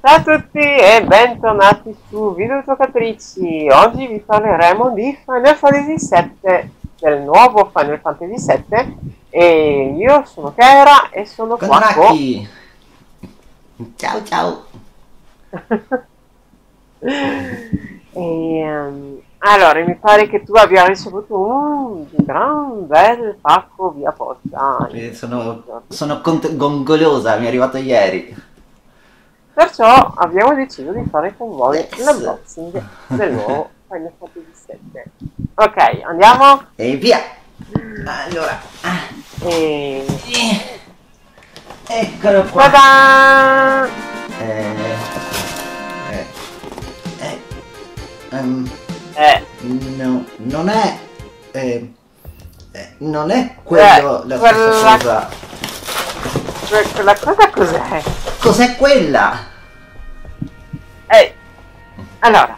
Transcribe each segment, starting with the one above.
Ciao a tutti e bentornati su Videogiocatrici. Oggi vi parleremo di Final Fantasy VII, del nuovo Final Fantasy VII, e io sono Kera e sono Con qua con... Dracchi! Ciao ciao! Allora, mi pare che tu abbia ricevuto un gran bel pacco via posta in questi Sono, giorni. sono gongolosa, mi è arrivato ieri. Perciò abbiamo deciso di fare con voi Yes! l'unboxing del nuovo Final Fantasy VII. Ok, andiamo. E via! Allora, E... eccolo qua. Ta-da! Eh, eh, eh, ehm, Eh, no, non è quello la stessa quella... cosa. Quella cosa cos'è? Cos'è quella? Eh, allora,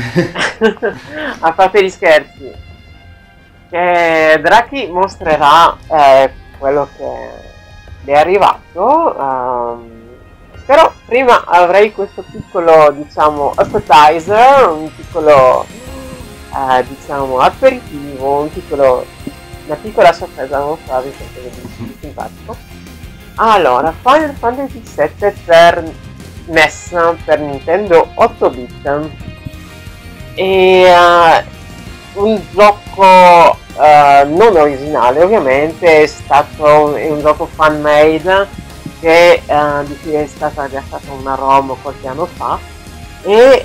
a parte gli scherzi, che Draki mostrerà quello che le è arrivato, però prima avrei questo piccolo, diciamo, appetizer, un piccolo, diciamo, aperitivo, una piccola sorpresa da mostrarvi, qualcosa di simpatico. Allora, Final Fantasy VII per NES, per Nintendo 8-bit, e un gioco non originale, ovviamente, è un gioco fan made di cui è stata rilasciata una ROM qualche anno fa, e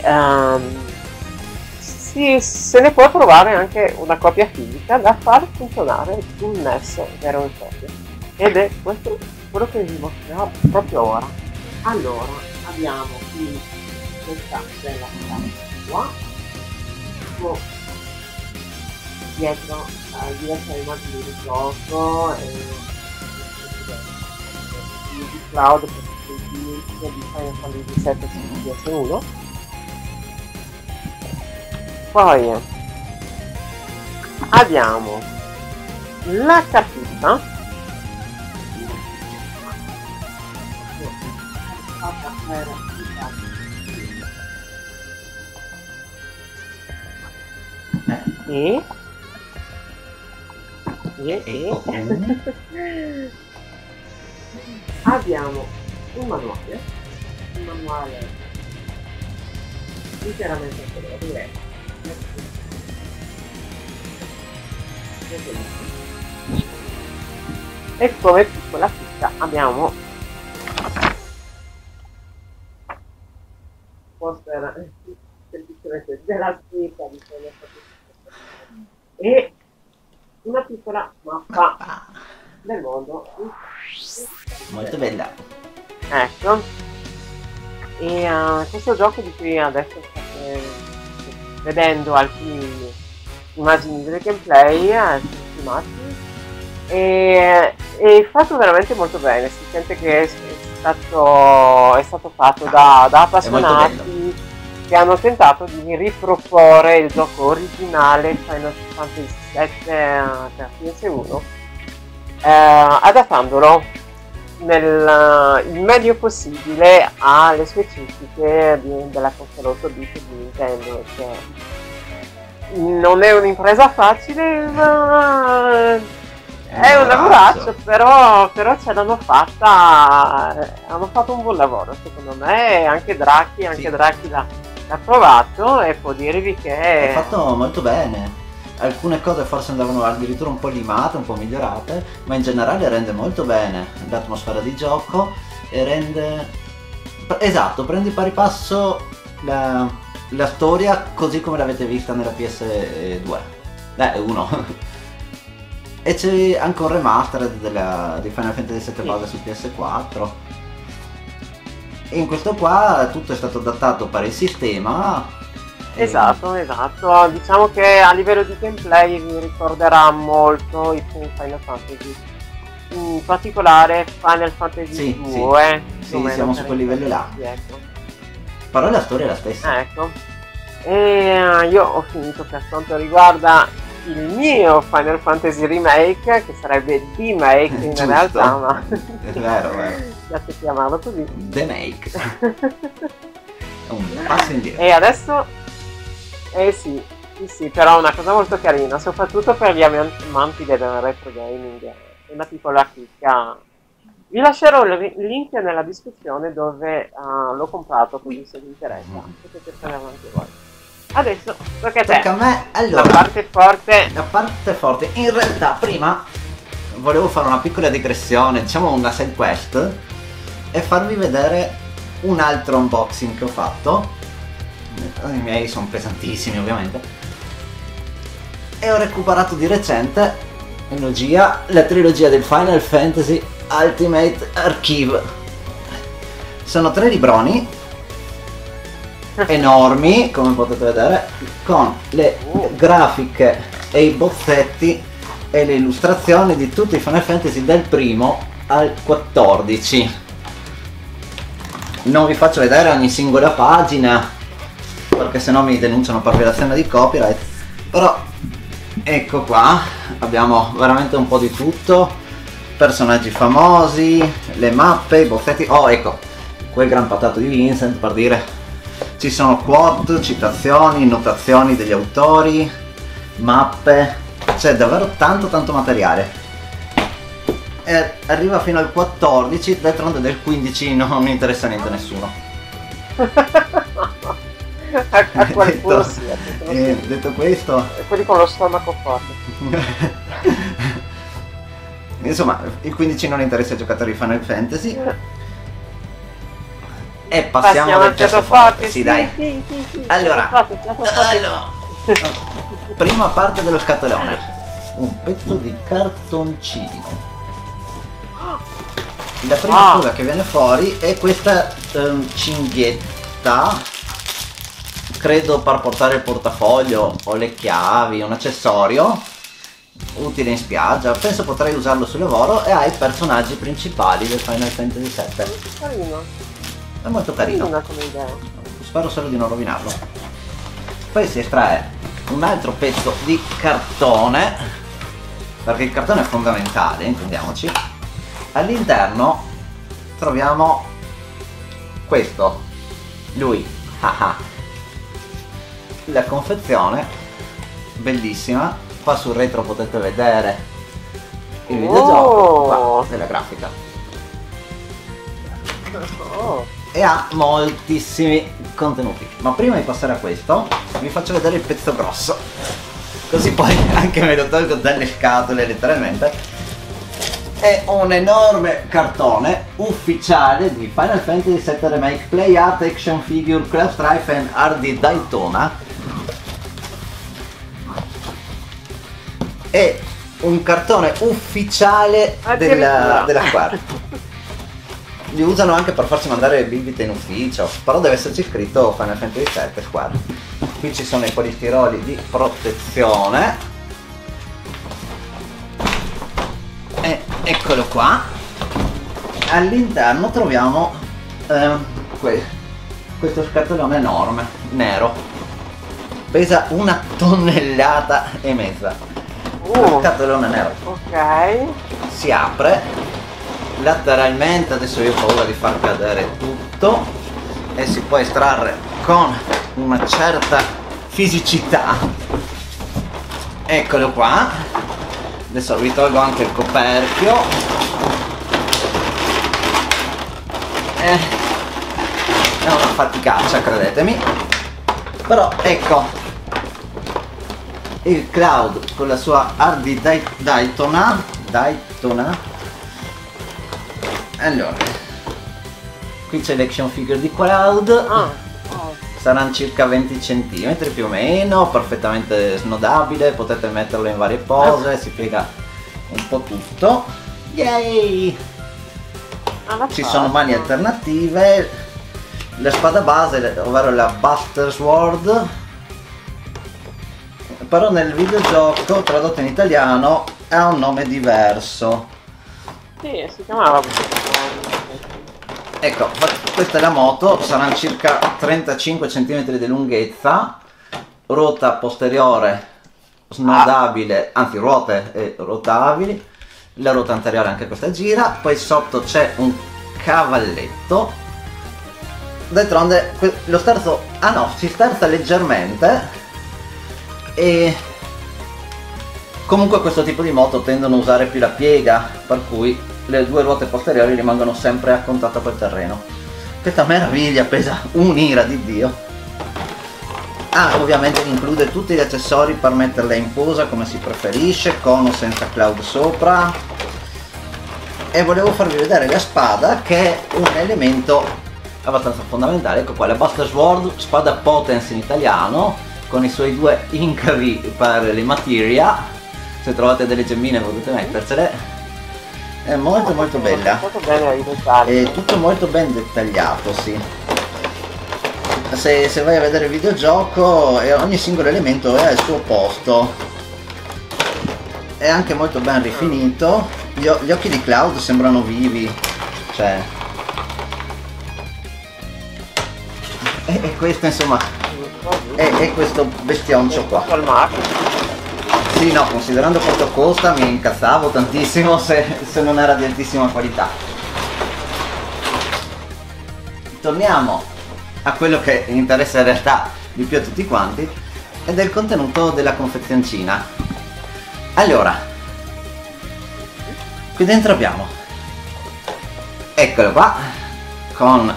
se ne può trovare anche una copia fisica da far funzionare sul NES vero e proprio, ed è questo quello che vi mostrerò proprio ora. Allora, abbiamo qui questa bella scatola qua, con dietro diverse immagini di gioco e di cloud per tutti i link di Final Fantasy VII su PS1. Poi abbiamo la cartella e abbiamo un manuale interamente in colore, e come piccola chicca abbiamo poster semplicemente della scritta di Final Fantasy e una piccola mappa del mondo. Molto bella. Ecco, e questo gioco di cui adesso state vedendo alcune immagini del gameplay, filmati, è fatto veramente molto bene, si sente che è stato fatto da È molto bello. appassionati che hanno tentato di riproporre il gioco originale Final Fantasy VII per PS1, adattandolo il meglio possibile alle specifiche della console 8-bit di Nintendo, che non è un'impresa facile, ma è un lavoraccio, però ce l'hanno fatta, hanno fatto un buon lavoro secondo me, e anche Dracchi Sì. l'ha provato e può dirvi che È fatto molto bene. Alcune cose forse andavano addirittura un po' limate, un po' migliorate, ma in generale rende molto bene l'atmosfera di gioco e rende... Esatto, prende di pari passo la storia così come l'avete vista nella PS2. 1. E c'è anche un remastered di Final Fantasy VII base su PS4. E in questo qua tutto è stato adattato per il sistema. esatto, diciamo che a livello di gameplay vi ricorderà molto i primi Final Fantasy, in particolare Final Fantasy Sì, 2, sì, siamo su quel livello là. ecco. Però la storia è la stessa. Ecco, e io ho finito per quanto riguarda il mio Final Fantasy Remake, che sarebbe D-Make in Giusto. realtà, ma È vero, piace chiamarlo così. The Make. È un passo indietro. E adesso, sì, sì, però è una cosa molto carina, soprattutto per gli amanti del retro gaming, è una piccola chicca. Vi lascerò il link nella descrizione dove l'ho comprato, così se vi interessa potete prendere avanti voi. Adesso tocca a te. Tocca a me. Allora, La parte forte. la parte forte. In realtà prima volevo fare una piccola digressione, diciamo una side quest, e farvi vedere un altro unboxing che ho fatto. I miei sono pesantissimi ovviamente. E ho recuperato di recente la trilogia del Final Fantasy Ultimate Archive. Sono 3 libroni enormi, come potete vedere, con le grafiche e i bozzetti e le illustrazioni di tutti i Final Fantasy dal primo al 14. Non vi faccio vedere ogni singola pagina perché sennò mi denunciano per violazione di copyright, però ecco qua, abbiamo veramente un po' di tutto, personaggi famosi, le mappe, i bozzetti. Oh, ecco, quel gran patato di Vincent, per dire. Ci sono quote, citazioni, notazioni degli autori, mappe, c'è davvero tanto materiale. E arriva fino al 14, d'altronde del 15 non interessa niente a nessuno. a qualcuno sì, detto questo, e quelli con lo stomaco forte. insomma, il 15 non interessa ai giocatori di Final Fantasy. E passiamo al pianoforte. Sì, dai. Sì. Allora, Pianoforte. prima parte dello scatolone, un pezzo di cartoncino. La prima cosa che viene fuori è questa cinghietta, credo per portare il portafoglio o le chiavi, un accessorio utile in spiaggia. Penso potrei usarlo sul lavoro, e ha i personaggi principali del Final Fantasy VII. Carino. È molto carino. Come idea. Spero solo di non rovinarlo. Poi si estrae un altro pezzo di cartone, perché il cartone è fondamentale, intendiamoci. All'interno troviamo questo, lui, la confezione, bellissima. Qua sul retro potete vedere il videogioco, qua della grafica. E ha moltissimi contenuti. Ma prima di passare a questo vi faccio vedere il pezzo grosso, così poi anche me lo tolgo dalle scatole letteralmente. È un enorme cartone ufficiale di Final Fantasy VII Remake Play Art Action Figure Cloud Strife and Hardy Daytona. È un cartone ufficiale della Square. Li usano anche per farsi mandare bibite in ufficio, però deve esserci scritto Final Fantasy VII Square. Qui ci sono i polistiroli di protezione. E eccolo qua. All'interno troviamo questo scatolone enorme, nero. Pesa 1,5 tonnellate. Scatolone nero. Ok. Si apre lateralmente, adesso io ho paura di far cadere tutto, e si può estrarre con una certa fisicità. Eccolo qua. Adesso vi tolgo anche il coperchio. È una faticaccia, credetemi, però ecco il Cloud con la sua Hardy Daytona. Allora, qui c'è l'action figure di Cloud. Saranno circa 20 cm più o meno, perfettamente snodabile, potete metterlo in varie pose, si piega un po' tutto. Yay! Ci sono mani alternative, la spada base, ovvero la Buster Sword, però nel videogioco tradotto in italiano ha un nome diverso. Sì, si chiamava. Ecco, questa è la moto, saranno circa 35 cm di lunghezza, ruota posteriore snodabile, anzi ruote rotabili, la ruota anteriore anche questa gira, poi sotto c'è un cavalletto. D'altronde lo sterzo, ah no, si sterza leggermente, e comunque questo tipo di moto tendono a usare più la piega, per cui le due ruote posteriori rimangono sempre a contatto col terreno. Questa meraviglia pesa un'ira di Dio. Ah, ovviamente include tutti gli accessori per metterla in posa come si preferisce, con o senza cloud sopra. E volevo farvi vedere la spada, che è un elemento abbastanza fondamentale. Ecco qua, la Buster Sword, spada Potence in italiano, con i suoi due incavi per le materia. Se trovate delle gemmine potete mettercele. È molto bella. Molto bene ai dettagli. È tutto molto ben dettagliato, sì. Se vai a vedere il videogioco, ogni singolo elemento è al suo posto. È anche molto ben rifinito. Gli occhi di Cloud sembrano vivi. Cioè... E questo insomma... È questo bestioncio qua. Sì, no, considerando quanto costa mi incazzavo tantissimo se non era di altissima qualità. Torniamo a quello che interessa in realtà di più a tutti quanti, ed è il contenuto della confezioncina. Allora, qui dentro abbiamo, eccolo qua, con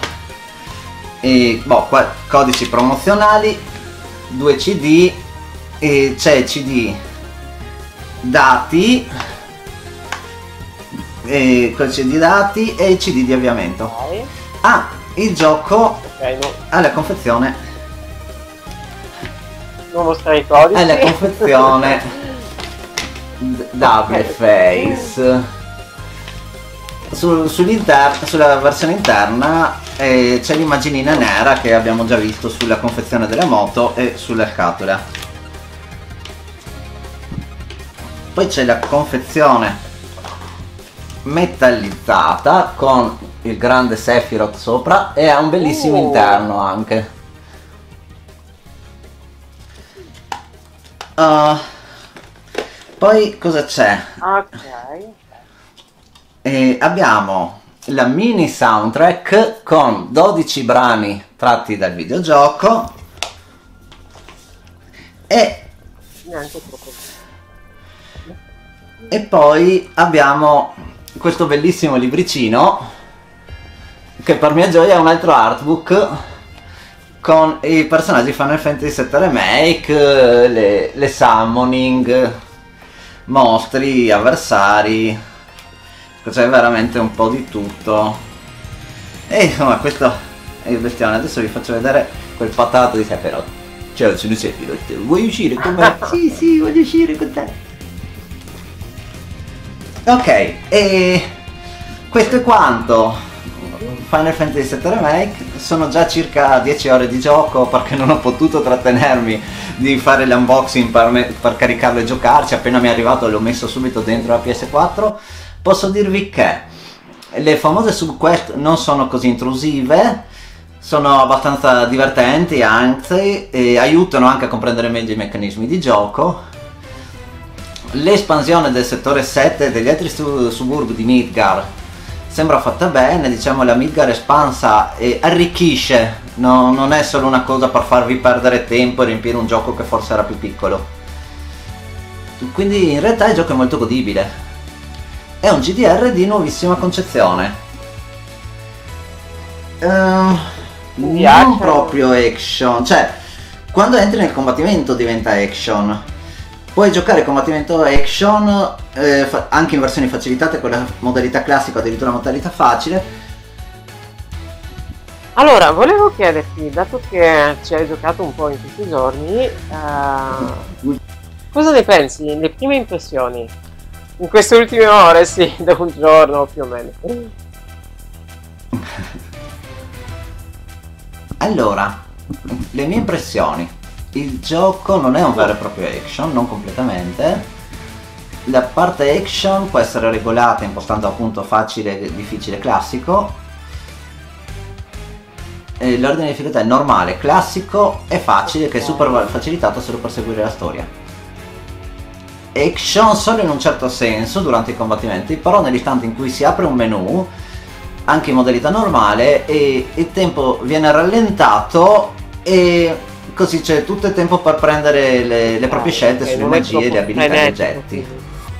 qua, codici promozionali, 2 CD, e c'è il CD dati, col CD dati e il CD di avviamento. Ah, il gioco alla confezione, non mostrare i codici, alla confezione double face. Sulla versione interna c'è l'immaginina nera che abbiamo già visto sulla confezione della moto e sulla scatola. Poi c'è la confezione metallizzata con il grande Sephiroth sopra, e ha un bellissimo interno anche. Poi cosa c'è? Abbiamo la mini soundtrack con 12 brani tratti dal videogioco, e poi abbiamo questo bellissimo libricino che per mia gioia è un altro artbook con i personaggi Final Fantasy VII Remake, le summoning, mostri, avversari, c'è veramente un po' di tutto. E insomma questo è il bestione. Adesso vi faccio vedere quel patato di Sephiroth. Ciao, sono Sephiroth, vuoi uscire con me? Sì, voglio uscire con te. Ok, e questo è quanto. Final Fantasy VII Remake. Sono già circa 10 ore di gioco, perché non ho potuto trattenermi di fare l'unboxing per caricarlo e giocarci. Appena mi è arrivato l'ho messo subito dentro la PS4. Posso dirvi che le famose subquest non sono così intrusive, sono abbastanza divertenti, anzi, e aiutano anche a comprendere meglio i meccanismi di gioco. L'espansione del settore 7 e degli altri suburbi di Midgar sembra fatta bene, diciamo la Midgar espansa arricchisce, non è solo una cosa per farvi perdere tempo e riempire un gioco che forse era più piccolo. Quindi in realtà il gioco è molto godibile. È un GDR di nuovissima concezione. Non proprio action, cioè quando entri nel combattimento diventa action. Puoi giocare combattimento action anche in versioni facilitate con la modalità classica o addirittura modalità facile. Allora, volevo chiederti, dato che ci hai giocato un po' in questi giorni, cosa ne pensi? Le prime impressioni? In queste ultime ore, sì, da un giorno più o meno. Allora, le mie impressioni. Il gioco non è un vero e proprio action, non completamente. La parte action può essere regolata impostando appunto facile, difficile, classico. L'ordine di difficoltà è normale, classico e facile, che è super facilitato solo per seguire la storia. action solo in un certo senso durante i combattimenti, però nell'istante in cui si apre un menu, anche in modalità normale, e il tempo viene rallentato e così c'è tutto il tempo per prendere le proprie scelte sulle magie, le abilità e gli oggetti.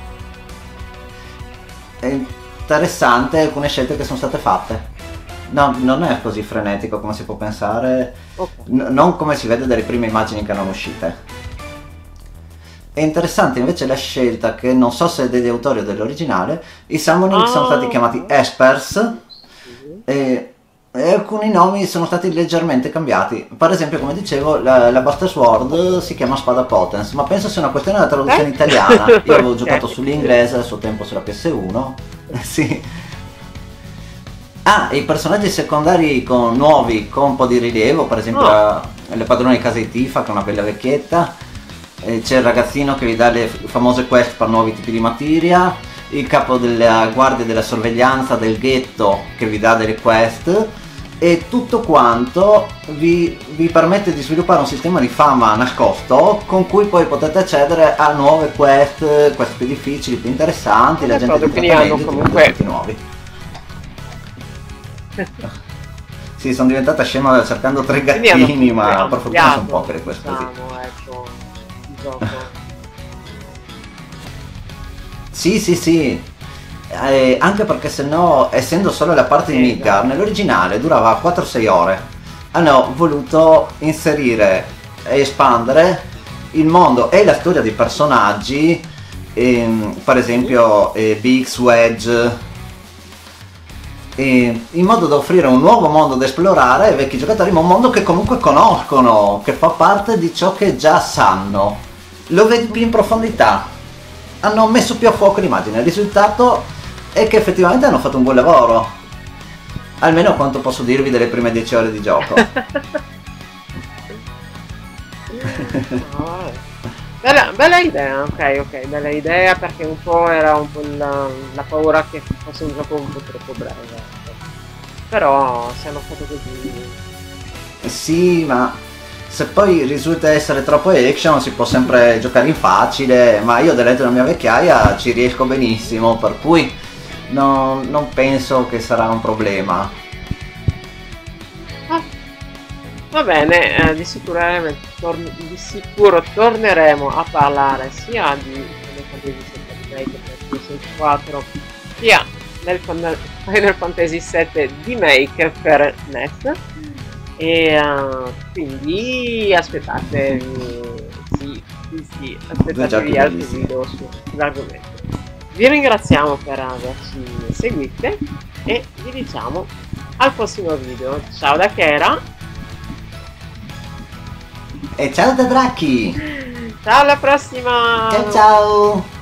È interessante alcune scelte che sono state fatte. No, non è così frenetico come si può pensare, non come si vede dalle prime immagini che erano uscite. È interessante invece la scelta, che non so se è degli autori o dell'originale, i summoning sono stati chiamati Espers e alcuni nomi sono stati leggermente cambiati. Per esempio, come dicevo, la Buster Sword si chiama Spada Potence, ma penso sia una questione della traduzione italiana. Io avevo giocato sull'inglese al suo tempo sulla PS1. Sì. Ah, e i personaggi secondari nuovi con un po' di rilievo, per esempio le padrone di casa di Tifa, che è una bella vecchietta, c'è il ragazzino che vi dà le famose quest per nuovi tipi di materia, il capo della guardia della sorveglianza del ghetto che vi dà delle quest, e tutto quanto vi permette di sviluppare un sistema di fama nascosto con cui poi potete accedere a nuove quest più difficili, più interessanti, la gente che trattamenti, comunque nuovi. Sì, sono diventata scema cercando 3 gattini, ma per fortuna sono poche le queste così. Sì, anche perché sennò, essendo solo la parte di Midgar, nell'originale durava 4-6 ore. Hanno voluto inserire e espandere il mondo e la storia dei personaggi, per esempio BX Wedge, in modo da offrire un nuovo mondo da esplorare ai vecchi giocatori, ma un mondo che comunque conoscono, che fa parte di ciò che già sanno. Lo vedi più in profondità, hanno messo più a fuoco l'immagine, il risultato è che effettivamente hanno fatto un buon lavoro, almeno quanto posso dirvi delle prime 10 ore di gioco. Bella idea, ok, bella idea, perché un po' era un po' la paura che fosse un gioco un po' troppo breve. Però se hanno fatto così... Sì, ma se poi risulta essere troppo action si può sempre giocare in facile, ma io della mia vecchiaia ci riesco benissimo, per cui non penso che sarà un problema. Va bene, di sicuro torneremo a parlare sia di Final Fantasy VII Remake per PS4, sia del Final Fantasy VII Remake per NES, e quindi aspettatevi altri video sull'argomento. Vi ringraziamo per averci seguite e vi diciamo al prossimo video. Ciao da Kera e ciao da Dracchi! Ciao, alla prossima! Ciao ciao!